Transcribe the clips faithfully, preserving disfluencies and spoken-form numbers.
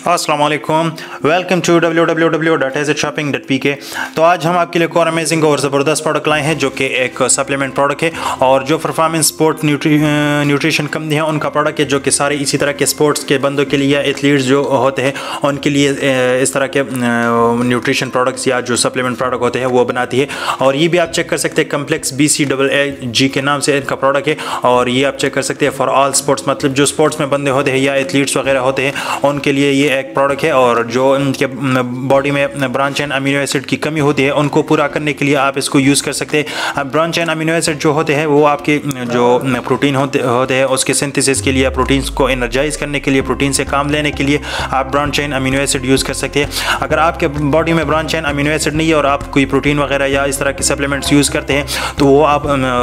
अस्सलाम वालेकुम, welcome to W W W dot edge H shopping dot P K. तो आज हम आपके लिए एक और अमेजिंग और ज़बरदस्त प्रोडक्ट लाए हैं जो कि एक सप्लीमेंट प्रोडक्ट है और जो performance sport nutri nutrition company है उनका प्रोडक्ट है, जो कि सारे इसी तरह के स्पोर्ट्स के बंदों के लिए या एथलीट्स जो होते हैं उनके लिए इस तरह के न्यूट्रिशन प्रोडक्ट्स या जो सप्लीमेंट प्रोडक्ट होते हैं वो बनाती है। और ये भी आप चेक कर सकते हैं, complex B C double A G के नाम से इनका प्रोडक्ट है। और ये आप चेक कर सकते हैं फॉर ऑल स्पोर्ट्स, मतलब जो स्पोर्ट्स में बंदे होते हैं या एथलीट्स वगैरह होते हैं उनके लिए ये एक प्रोडक्ट है। और जो उनके बॉडी में ब्रांच एंड अमीनो एसिड की कमी होती है उनको पूरा करने के लिए आप इसको यूज़ कर सकते हैं। ब्रांच एंड अमीनो एसिड जो होते हैं वो आपके जो प्रोटीन होते होते हैं उसके सिंथेसिस के लिए, प्रोटीन्स को एनर्जाइज करने के लिए, प्रोटीन से काम लेने के लिए आप branch and amino acid use कर सकते हैं। अगर आपके बॉडी में ब्रांच एंड अमीनो एसिड नहीं है और आप कोई प्रोटीन वगैरह या इस तरह के सप्लीमेंट्स यूज़ करते हैं तो वो आप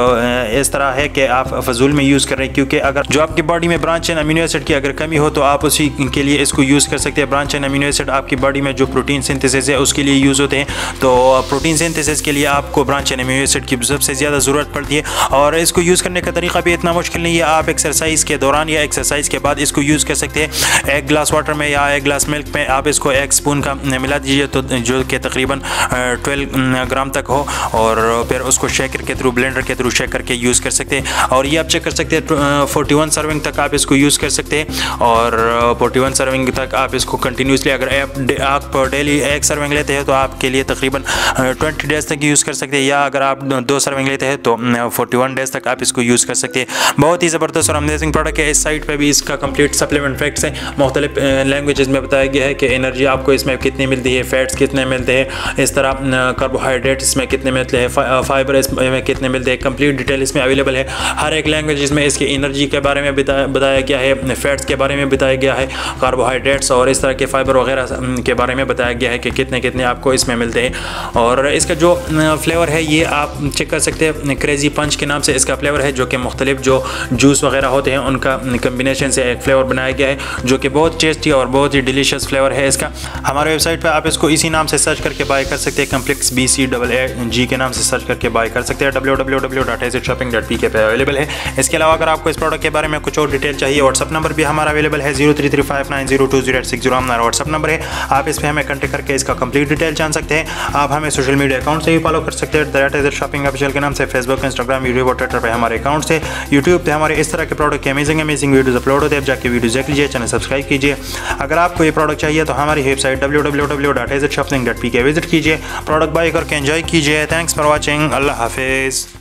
इस तरह है कि आप फजूल में यूज़ कर रहे हैं, क्योंकि अगर जो आपकी बॉडी में ब्रांच एंड अमीनो एसिड की अगर कमी हो तो आप उसी के लिए इसको यूज़ कर सकते हैं। ब्रांच एंड अमीनो एसिड आपकी बॉडी में जो प्रोटीन सिंथेसिस है उसके लिए यूज़ होते हैं। तो प्रोटीन सिंथेसिस के लिए आपको ब्रांच एंड अमीनो एसिड की सबसे ज़्यादा ज़रूरत पड़ती है। और इसको यूज़ करने का तरीका भी इतना मुश्किल नहीं है, आप एक्सरसाइज के दौरान या एक्सरसाइज के बाद इसको यूज़ कर सकते हैं। एक गिलास वाटर में या एक गिलास मिल्क में आप इसको एक स्पून का मिला दीजिए तो जो कि तकरीबन ट्वेल्व ग्राम तक हो, और फिर उसको शेकर के थ्रू, ब्लेंडर के थ्रू शेक करके यूज़ कर सकते हैं। और ये आप चेक कर सकते हैं फोर्टी वन सर्विंग तक आप इसको यूज़ कर सकते हैं। और फोर्टी वन सर्विंग तक आप इसको कंटिन्यूसली, अगर आप डेली एक सर्विंग लेते हैं तो आपके लिए तकरीबन ट्वेंटी डेज़ तक यूज़ कर सकते हैं, या अगर आप दो सर्विंग लेते हैं तो फोर्टी वन डेज़ तक आप इसको यूज़ कर सकते हैं। बहुत ही ज़बरदस्त और अमेजिंग प्रोडक्ट है। इस साइट पे भी इसका कंप्लीट सप्लीमेंट फैक्ट्स हैं, मुख्तलिफ लैंग्वेजेस में बताया गया है कि एनर्जी आपको इसमें कितनी मिलती है, फैट्स कितने मिलते हैं, इस तरह कार्बोहाइड्रेट इसमें कितने मिलते हैं, फाइबर इसमें कितने मिलते हैं। कंप्लीट डिटेल इसमें अवेलेबल है। हर एक लैंग्वेज में इसके एनर्जी के बारे में बताया गया है, फैट्स के बारे में बताया गया है, कार्बोहाइड्रेट्स और इस तरह के फाइबर वगैरह के बारे में बताया गया है कि कितने कितने आपको इसमें मिलते हैं। और इसका जो फ्लेवर है ये आप चेक कर सकते हैं, क्रेजी पंच के नाम से इसका फ्लेवर है, जो कि मुख्तलिफ जो जूस वगैरह होते हैं उनका कम्बिनेशन से एक फ्लेवर बनाया गया है, जो कि बहुत टेस्टी और बहुत ही डिलीशियस फ्लेवर है इसका। हमारे वेबसाइट पर आप इसको इसी नाम से सर्च करके बाय कर सकते हैं, complex B C double A G के नाम से सर्च करके बाय कर सकते हैं। W W W dot edge H shopping dot P K पे अवेलेबल है। इसके अलावा अगर आपको इस प्रोडक्ट के बारे में कुछ और डिटेल चाहिए, व्हाट्सअप नंबर भी हमारा अवेलेबल है zero three three five nine zero two zero eight six zero हमारा व्हाट्सअप नंबर है। आप इस पर हमें कॉन्टैक्ट करके इसका कंप्लीट डिटेल जान सकते हैं। आप हमें सोशल मीडिया अकाउंट से भी फॉलो कर सकते हैं, दैट इज शॉपिंग ऑफिशियल के नाम से, फेसबुक, इंस्टाग्राम, यूट्यूब और ट्विटर पे हमारे अकाउंट से। यूट्यूब पे हमारे इस तरह के प्रोडक्ट के अमेजिंग अमेजिंग वीडियोस अपलोड होते हैं, आप जाके वीडियो देख लीजिए, चैनल सब्सक्राइब कीजिए। अगर आपको ये प्रोडक्ट चाहिए तो हमारी website W W W dot edge H shopping dot P K visit कीजिए, प्रोडक्ट बाय करके एंजॉय कीजिए। थैंक्स फॉर वॉचिंग, अल्लाह हाफिज़।